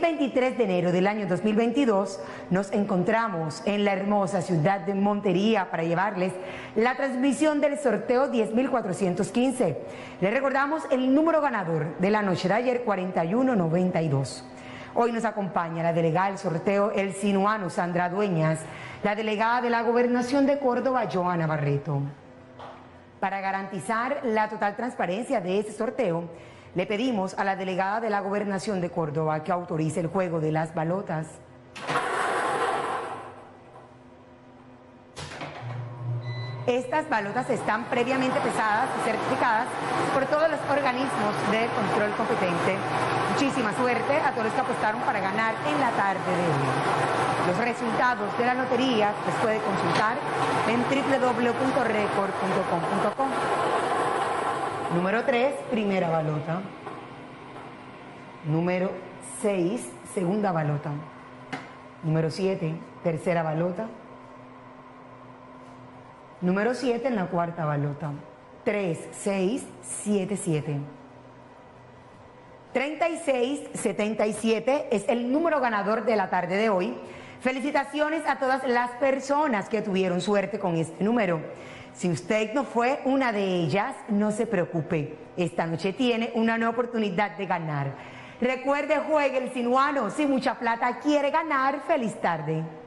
23 de enero del año 2022 nos encontramos en la hermosa ciudad de Montería para llevarles la transmisión del sorteo 10.415. Les recordamos el número ganador de la noche de ayer, 4192. Hoy nos acompaña la delegada del sorteo El Sinuano, Sandra Dueñas, la delegada de la Gobernación de Córdoba, Joana Barreto. Para garantizar la total transparencia de este sorteo, le pedimos a la delegada de la Gobernación de Córdoba que autorice el juego de las balotas. Estas balotas están previamente pesadas y certificadas por todos los organismos de control competente. Muchísima suerte a todos los que apostaron para ganar en la tarde de hoy. Los resultados de la lotería los puede consultar en www.record.com.co. Número 3, primera balota. Número 6, segunda balota. Número 7, tercera balota. Número 7 en la cuarta balota. 3, 6, 7, 7. 3677 es el número ganador de la tarde de hoy. Felicitaciones a todas las personas que tuvieron suerte con este número. Si usted no fue una de ellas, no se preocupe. Esta noche tiene una nueva oportunidad de ganar. Recuerde, juegue El Sinuano. Si mucha plata quiere ganar, feliz tarde.